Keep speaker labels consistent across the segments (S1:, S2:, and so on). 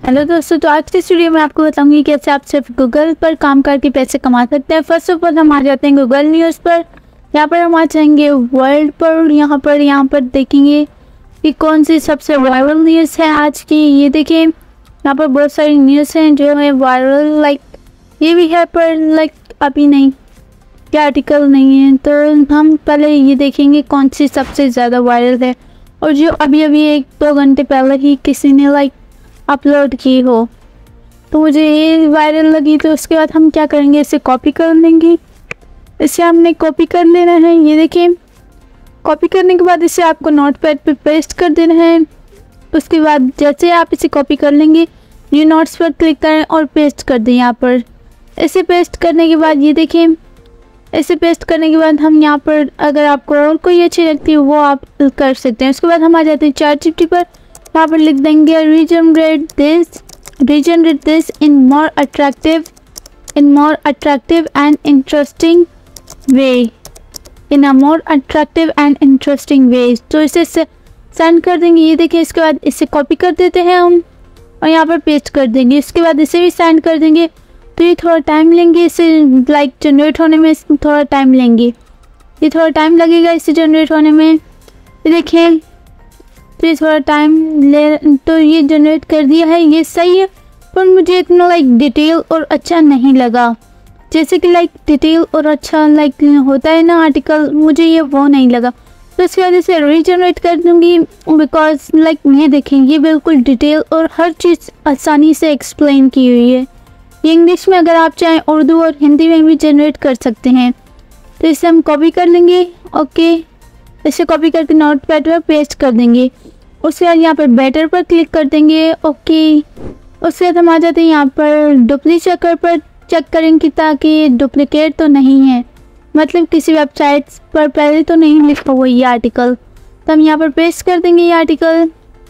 S1: Hello दोस्तों, तो आज की इस वीडियो में आपको बताऊंगी कैसे आप सिर्फ गूगल पर काम करके पैसे कमा सकते हैं। फर्स्ट ऑफ ऑल हम आ जाते हैं गूगल न्यूज़ पर। यहाँ पर हम आ जाएंगे वर्ल्ड पर। यहाँ पर देखेंगे कि कौन सी सबसे वायरल न्यूज़ है आज की। ये देखिए, यहाँ पर बहुत सारी न्यूज़ हैं जो है वायरल, लाइक ये भी है पर लाइक अभी नहीं, क्या आर्टिकल नहीं है। तो हम पहले ये देखेंगे कौन सी सबसे ज़्यादा वायरल है और जो अभी अभी 1-2 घंटे पहले ही किसी ने लाइक अपलोड की हो। तो मुझे ये वायरल लगी, तो उसके बाद हम क्या करेंगे, इसे कॉपी कर लेंगे। इसे हमने कॉपी कर लेना है। ये देखिए, कॉपी करने के बाद इसे आपको नोटपैड पे पेस्ट कर देना है। उसके बाद जैसे आप इसे कॉपी कर लेंगे, ये नोट्स पर क्लिक करें और पेस्ट कर दें यहाँ पर। इसे पेस्ट करने के बाद ये देखिए, इसे पेस्ट करने के बाद हम यहाँ पर अगर आपको और कोई अच्छी लगती है वो आप कर सकते हैं। उसके बाद हम आ जाते हैं ChatGPT पर। यहाँ पर लिख देंगे regenerate this in more attractive and interesting way. तो इसे सेंड कर देंगे। ये देखिए, इसके बाद इसे कॉपी कर देते हैं हम और यहाँ पर पेस्ट कर देंगे। इसके बाद इसे भी सेंड कर देंगे। तो ये थोड़ा टाइम लेंगे, इसे लाइक जनरेट होने में थोड़ा टाइम लेंगे। ये थोड़ा टाइम लगेगा इसे जनरेट होने में। ये देखिए, तो ये थोड़ा टाइम ले, तो ये जनरेट कर दिया है। ये सही है, पर मुझे इतना लाइक डिटेल और अच्छा नहीं लगा। जैसे कि लाइक डिटेल और अच्छा लाइक होता है ना आर्टिकल, मुझे ये वो नहीं लगा। तो इसकी वजह से रीजनरेट कर दूँगी, बिकॉज लाइक ये देखें, ये बिल्कुल डिटेल और हर चीज़ आसानी से एक्सप्लेन की हुई है। ये इंग्लिश में अगर आप चाहें उर्दू और हिंदी में भी जनरेट कर सकते हैं। तो इसे हम कॉपी कर लेंगे। ओके, इसे कॉपी करके नोटपैड पर पेस्ट कर देंगे। उसके बाद यहाँ पर बेटर पर क्लिक कर देंगे। ओके, उसके बाद हम आ जाते हैं यहाँ पर डुप्लीकेट पर चेक करेंगे ताकि डुप्लीकेट तो नहीं है, मतलब किसी वेबसाइट पर पहले तो नहीं लिखा हुआ ये आर्टिकल। तो हम यहाँ पर पेस्ट कर देंगे ये आर्टिकल।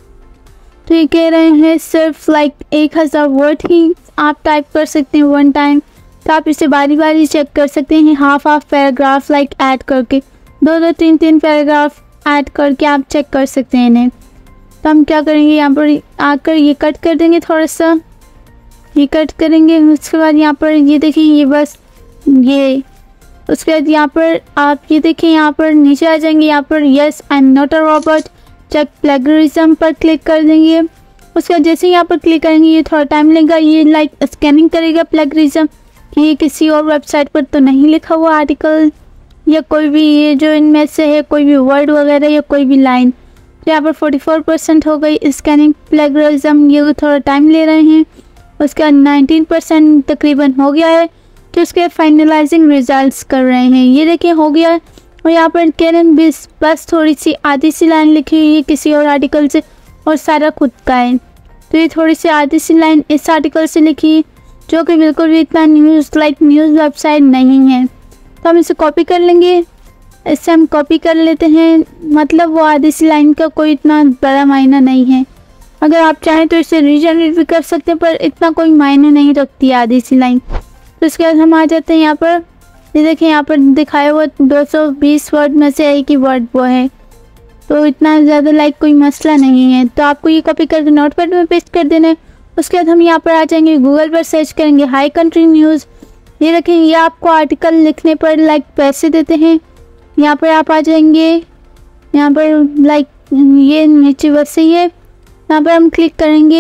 S1: तो ये कह रहे हैं सिर्फ लाइक 1000 वर्ड ही आप टाइप कर सकते हैं वन टाइम। तो आप इसे बारी बारी चेक कर सकते हैं, हाफ पैराग्राफ लाइक ऐड करके, 2-2, 3-3 पैराग्राफ ऐड करके आप चेक कर सकते हैं इन्हें। तो हम क्या करेंगे, यहाँ पर आकर ये कट कर देंगे, थोड़ा सा ये कट करेंगे। उसके बाद यहाँ पर ये देखिए, ये बस ये। उसके बाद यहाँ पर आप ये देखिए, यहाँ पर नीचे आ जाएंगे, यहाँ पर yes I am not a robot check plagiarism पर क्लिक कर देंगे। उसके बाद जैसे यहाँ पर क्लिक करेंगे, ये थोड़ा टाइम लेगा, ये लाइक स्कैनिंग करेगा प्लेगरिज्म कि ये किसी और वेबसाइट पर तो नहीं लिखा हुआ आर्टिकल या कोई भी ये जो इनमें से है कोई भी वर्ड वगैरह या कोई भी लाइन। तो यहाँ पर 44% हो गई स्कैनिंग प्लेगरिज्म, ये थोड़ा टाइम ले रहे हैं। उसके बाद 19% तकरीबन हो गया है। तो उसके फाइनलाइजिंग रिजल्ट्स कर रहे हैं। ये देखिए हो गया है। और यहाँ पर कैरन बस थोड़ी सी आधी सी लाइन लिखी हुई है किसी और आर्टिकल से और सारा खुद का है। तो ये थोड़ी सी आधी सी लाइन इस आर्टिकल से लिखी है जो कि बिल्कुल भी इतना न्यूज़ वेबसाइट नहीं है। तो हम इसे कॉपी कर लेंगे। इससे हम कॉपी कर लेते हैं, मतलब वो आधी सी लाइन का कोई इतना बड़ा मायना नहीं है। अगर आप चाहें तो इसे रीजनरेट भी कर सकते हैं, पर इतना कोई मायने नहीं रखती है आधी सी लाइन। तो इसके बाद हम आ जाते हैं यहाँ पर। ये देखिए, यहाँ पर दिखाया हुआ 220 वर्ड में से एक ही वर्ड वो है, तो इतना ज़्यादा लाइक कोई मसला नहीं है। तो आपको ये कॉपी करके नोटपैड में पेस्ट कर देना है। उसके बाद हम यहाँ पर आ जाएंगे, गूगल पर सर्च करेंगे हाई कंट्री न्यूज़। ये देखें, ये आपको आर्टिकल लिखने पर लाइक पैसे देते हैं। यहाँ पर आप आ जाएंगे, यहाँ पर लाइक ये नीचे बस ही है, यहाँ पर हम क्लिक करेंगे।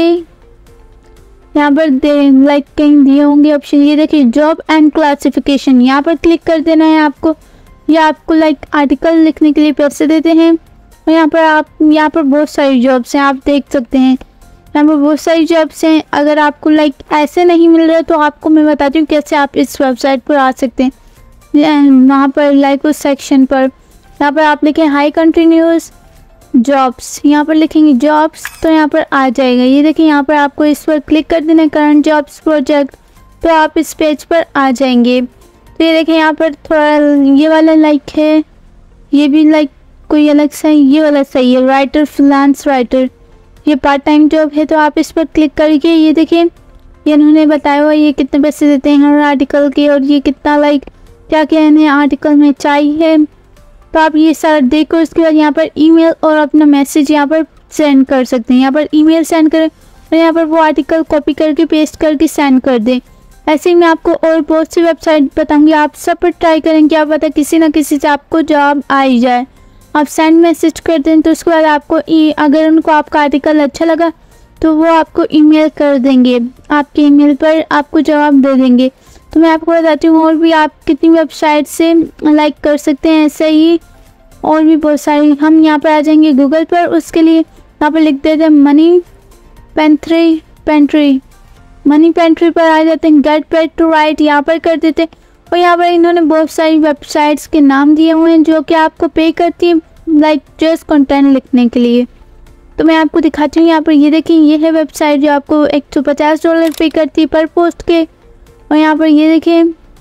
S1: यहाँ पर लाइक कहीं दिए होंगे ऑप्शन, ये देखिए जॉब एंड क्लासिफिकेशन, यहाँ पर क्लिक कर देना है आपको। ये आपको लाइक आर्टिकल लिखने के लिए पैसे देते हैं। और यहाँ पर बहुत सारी जॉब्स हैं, आप देख सकते हैं यहाँ पर बहुत सारी जॉब्स हैं। अगर आपको लाइक ऐसे नहीं मिल रहा तो आपको मैं बताती हूँ कैसे आप इस वेबसाइट पर आ सकते हैं। वहाँ पर लाइक उस सेक्शन पर यहाँ पर आप लिखें हाई कंट्री न्यूज़ जॉब्स, यहाँ पर लिखेंगे जॉब्स, तो यहाँ पर आ जाएगा। ये देखिए, यहाँ पर आपको इस पर क्लिक कर देना है करंट जॉब्स प्रोजेक्ट, तो आप इस पेज पर आ जाएंगे। तो ये देखिए, यहाँ पर थोड़ा ये वाला लाइक है, ये भी लाइक कोई अलग सा, ये वाला सही है, राइटर फ्रीलांस राइटर, ये पार्ट टाइम जॉब है। तो आप इस पर क्लिक करके ये देखिए, ये इन्होंने बताया हुआ ये कितने पैसे देते हैं हर आर्टिकल के और ये कितना लाइक क्या क्या इन्हें आर्टिकल में चाहिए। तो आप ये सारा देखो। उसके बाद यहाँ पर ईमेल और अपना मैसेज यहाँ पर सेंड कर सकते हैं। यहाँ पर ईमेल सेंड करें और यहाँ पर वो आर्टिकल कॉपी करके पेस्ट करके सेंड कर दें। ऐसे ही मैं आपको और बहुत सी वेबसाइट बताऊंगी, आप सब पर ट्राई करें, क्या पता किसी ना किसी से आपको जॉब आ ही जाए। आप सेंड मैसेज कर दें तो उसके बाद आपको अगर उनको आपका आर्टिकल अच्छा लगा तो वो आपको ईमेल कर देंगे, आपके ईमेल पर आपको जवाब दे देंगे। तो मैं आपको बताती हूँ और भी आप कितनी वेबसाइट से लाइक कर सकते हैं, ऐसे ही और भी बहुत सारी। हम यहाँ पर आ जाएंगे गूगल पर, उसके लिए यहाँ पर लिख देते हैं मनी पेंट्री पर आ जाते हैं, गेट पेड टू राइट यहाँ पर कर देते हैं। और यहाँ पर इन्होंने बहुत सारी वेबसाइट्स के नाम दिए हुए हैं जो कि आपको पे करती है लाइक जस्ट कंटेंट लिखने के लिए। तो मैं आपको दिखाती हूँ। यहाँ पर ये देखिए, ये है वेबसाइट जो आपको $150 पे करती है पर पोस्ट के। और यहाँ पर ये देखिए,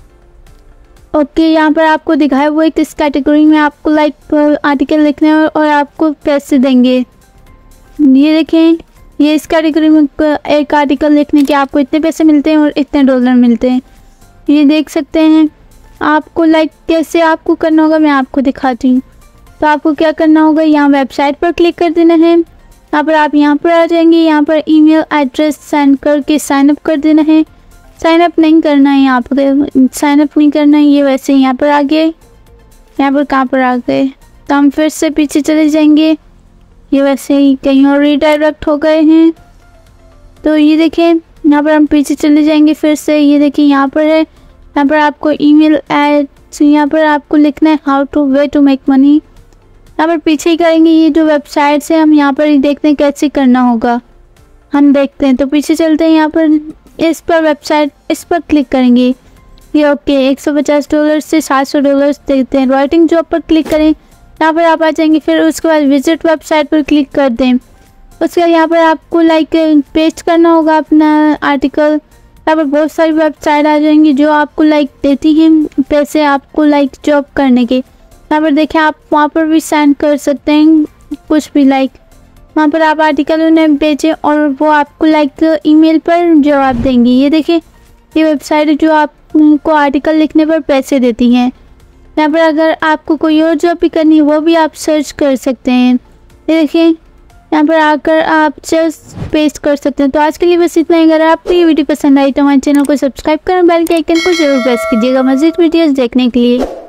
S1: ओके, यहाँ पर आपको दिखाया हुआ है किस कैटेगरी में आपको लाइक आर्टिकल लिखने हैं और आपको पैसे देंगे। ये देखें, ये इस कैटेगरी में एक आर्टिकल लिखने के आपको इतने पैसे मिलते हैं और इतने $, मिलते हैं। ये देख सकते हैं। आपको लाइक कैसे आपको करना होगा मैं आपको दिखाती हूँ। तो आपको क्या करना होगा, यहाँ वेबसाइट पर क्लिक कर देना है। यहाँ पर आप यहाँ पर आ जाएंगे, यहाँ पर ईमेल एड्रेस सेंड करके साइन अप कर देना है। साइन अप नहीं करना है, यहाँ पर साइन अप नहीं करना है, ये वैसे यहाँ पर आ गए। यहाँ पर कहाँ पर आ गए, तो हम फिर से पीछे चले जाएंगे। ये वैसे ही कहीं और रीडायरेक्ट हो गए हैं। तो ये देखें, यहाँ पर हम पीछे चले जाएंगे फिर से। ये देखिए, यहाँ पर है, यहाँ पर आपको ईमेल ऐड, यहाँ पर आपको लिखना है how to way to make money. यहाँ पर पीछे ही करेंगे। ये जो वेबसाइट्स है हम यहाँ पर ही देखते हैं कैसे करना होगा, हम देखते हैं। तो पीछे चलते हैं, यहाँ पर इस पर वेबसाइट, इस पर क्लिक करेंगे। ये ओके, $150 से $700 देते हैं। राइटिंग जॉब पर क्लिक करें, यहाँ पर आप आ जाएंगे। फिर उसके बाद विजिट वेबसाइट पर क्लिक कर दें। उसके बाद यहाँ पर आपको लाइक पेस्ट करना होगा अपना आर्टिकल। यहाँ पर बहुत सारी वेबसाइट आ जाएंगी जो आपको लाइक देती हैं पैसे आपको लाइक जॉब करने के। यहाँ पर देखें, आप वहाँ पर भी सेंड कर सकते हैं कुछ भी, लाइक वहाँ पर आप आर्टिकल उन्हें भेजें और वो आपको लाइक ईमेल पर जवाब देंगी। ये देखिए, ये वेबसाइट है जो आपको आर्टिकल लिखने पर पैसे देती हैं। यहाँ पर अगर आपको कोई और जॉब भी करनी है वो भी आप सर्च कर सकते हैं। ये देखिए, यहाँ पर आकर आप जस्ट पेस्ट कर सकते हैं। तो आज के लिए बस इतना ही। अगर आपको ये वीडियो पसंद आई तो हमारे चैनल को सब्सक्राइब करें, बेल के आइकन को जरूर प्रेस कीजिएगा मज़ीद वीडियोस देखने के लिए।